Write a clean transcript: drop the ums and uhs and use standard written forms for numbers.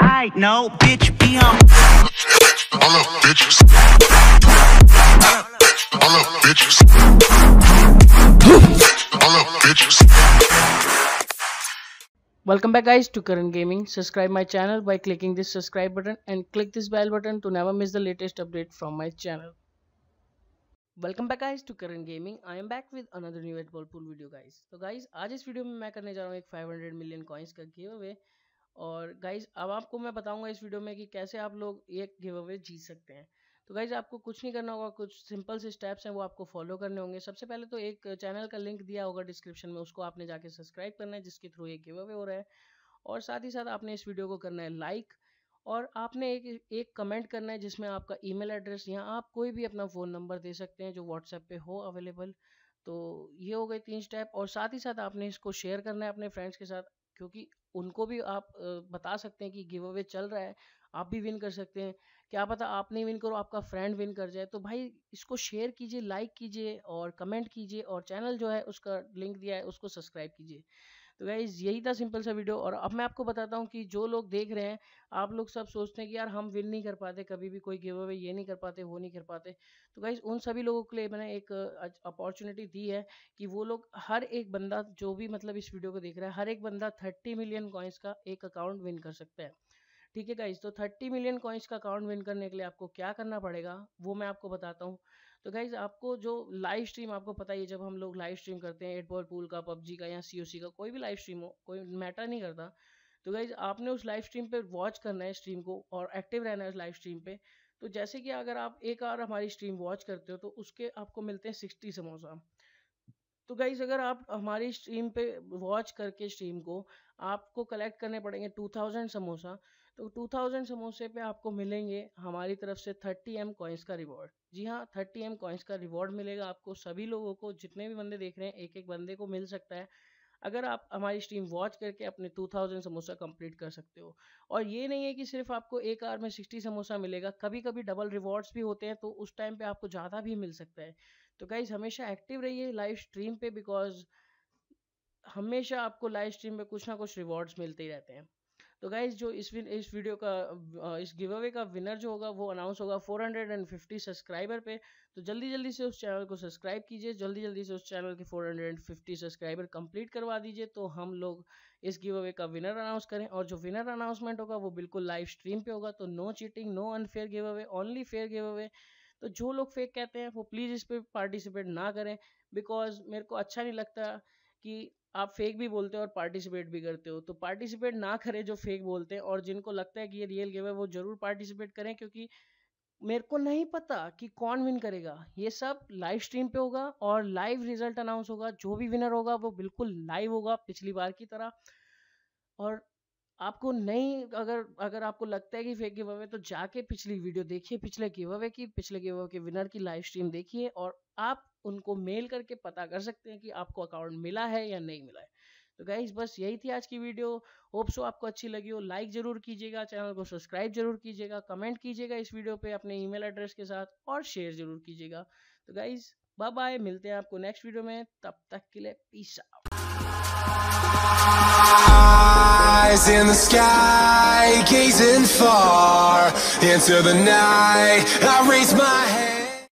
right, no, bitch, be on. All up, bitches. All up, bitches. All up, bitches. Welcome back guys to Karan Gaming. Subscribe my channel by clicking this subscribe button and click this bell button to never miss the latest update from my channel. Welcome back guys to Karan Gaming. I am back with another new 8 ball pool video guys. तो guys आज इस video में मैं करने जा रहा हूँ एक 500 मिलियन कॉइन्स का गिव अवे। और गाइज अब आपको मैं बताऊंगा इस वीडियो में कि कैसे आप लोग एक गिव अवे जीत सकते हैं। तो गाइज आपको कुछ नहीं करना होगा, कुछ सिंपल से स्टेप्स हैं वो आपको फॉलो करने होंगे। सबसे पहले तो एक चैनल का लिंक दिया होगा डिस्क्रिप्शन में, उसको आपने जाके सब्सक्राइब करना है जिसके थ्रू ये गिव अवे हो रहा है। और साथ ही साथ आपने इस वीडियो को करना है लाइक और आपने एक कमेंट करना है जिसमें आपका ईमेल एड्रेस या आप कोई भी अपना फ़ोन नंबर दे सकते हैं जो व्हाट्सएप पे हो अवेलेबल। तो ये हो गए 3 स्टेप। और साथ ही साथ आपने इसको शेयर करना है अपने फ्रेंड्स के साथ, क्योंकि उनको भी आप बता सकते हैं कि गिव अवे चल रहा है, आप भी विन कर सकते हैं। क्या पता आप नहीं विन करो, आपका फ्रेंड विन कर जाए। तो भाई इसको शेयर कीजिए, लाइक कीजिए और कमेंट कीजिए और चैनल जो है उसका लिंक दिया है उसको सब्सक्राइब कीजिए। तो गाइज यही था सिंपल सा वीडियो। और अब मैं आपको बताता हूँ कि जो लोग देख रहे हैं, आप लोग सब सोचते हैं कि यार हम विन नहीं कर पाते, कभी भी कोई गिव अवे ये नहीं कर पाते, वो नहीं कर पाते। तो गाइज उन सभी लोगों के लिए मैंने एक अपॉर्चुनिटी दी है कि वो लोग हर एक बंदा जो भी मतलब इस वीडियो को देख रहा है, हर एक बंदा 30 मिलियन कॉइन्स का एक अकाउंट विन कर सकता है। ठीक है गाइज, तो 30 मिलियन कॉइन्स का अकाउंट विन करने के लिए आपको क्या करना पड़ेगा वो मैं आपको बताता हूँ। तो गाइज आपको जो लाइव स्ट्रीम, आपको पता ही है जब हम लोग लाइव स्ट्रीम करते हैं 8 बॉल पूल का, पबजी का या सीओसी का, कोई भी लाइव स्ट्रीम हो, कोई मैटर नहीं करता। तो गाइज आपने उस लाइव स्ट्रीम पे वॉच करना है स्ट्रीम को और एक्टिव रहना है उस लाइव स्ट्रीम पे। तो जैसे कि अगर आप एक आवर हमारी स्ट्रीम वॉच करते हो तो उसके आपको मिलते हैं 60 समोसा। तो गाइज अगर आप हमारी स्ट्रीम पे वॉच करके स्ट्रीम को आपको कलेक्ट करने पड़ेंगे 2000 समोसा। तो 2000 समोसे पे आपको मिलेंगे हमारी तरफ से 30M कॉइन्स का रिवॉर्ड। जी हाँ, 30M कॉइन्स का रिवॉर्ड मिलेगा आपको, सभी लोगों को, जितने भी बंदे देख रहे हैं एक एक बंदे को मिल सकता है अगर आप हमारी स्ट्रीम वॉच करके अपने 2000 समोसा कंप्लीट कर सकते हो। और ये नहीं है कि सिर्फ आपको एक आवर में 60 समोसा मिलेगा, कभी कभी डबल रिवॉर्ड्स भी होते हैं तो उस टाइम पे आपको ज़्यादा भी मिल सकता है। तो गाइज हमेशा एक्टिव रहिए लाइव स्ट्रीम पे, बिकॉज हमेशा आपको लाइव स्ट्रीम पे कुछ ना कुछ रिवॉर्ड्स मिलते ही रहते हैं। तो गाइज जो इस वीडियो का इस गिव अवे का विनर जो होगा वो अनाउंस होगा 450 सब्सक्राइबर पे। तो जल्दी जल्दी से उस चैनल को सब्सक्राइब कीजिए, जल्दी जल्दी से उस चैनल के 450 सब्सक्राइबर कंप्लीट करवा दीजिए तो हम लोग इस गिव अवे का विनर अनाउंस करें। और जो विनर अनाउंसमेंट होगा वो बिल्कुल लाइव स्ट्रीम पे होगा। तो no cheating, no unfair give away, only fair give away. तो जो लोग फेक कहते हैं वो प्लीज़ इस पर पार्टिसिपेट ना करें, बिकॉज मेरे को अच्छा नहीं लगता कि आप फेक भी बोलते हो और पार्टिसिपेट भी करते हो। तो पार्टिसिपेट ना करें जो फेक बोलते हैं, और जिनको लगता है कि ये रियल गिव है वो जरूर पार्टिसिपेट करें, क्योंकि मेरे को नहीं पता कि कौन विन करेगा। ये सब लाइव स्ट्रीम पे होगा और लाइव रिजल्ट अनाउंस होगा। जो भी विनर होगा वो बिल्कुल लाइव होगा पिछली बार की तरह। और आपको नहीं, अगर आपको लगता है कि फेक गिव अवे, तो जाके पिछली वीडियो देखिए, पिछले गिव अवे के विनर की लाइव स्ट्रीम देखिए और आप उनको मेल करके पता कर सकते हैं कि आपको अकाउंट मिला है या नहीं मिला है। तो गाइज बस यही थी आज की वीडियो। होप सो आपको अच्छी लगी हो। लाइक जरूर कीजिएगा, चैनल को सब्सक्राइब जरूर कीजिएगा, कमेंट कीजिएगा इस वीडियो पे अपने ईमेल एड्रेस के साथ और शेयर जरूर कीजिएगा। तो गाइज बाय बाय, मिलते हैं आपको नेक्स्ट वीडियो में, तब तक के लिए peace out. Eyes in the sky, gazing far into the night. I raise my head.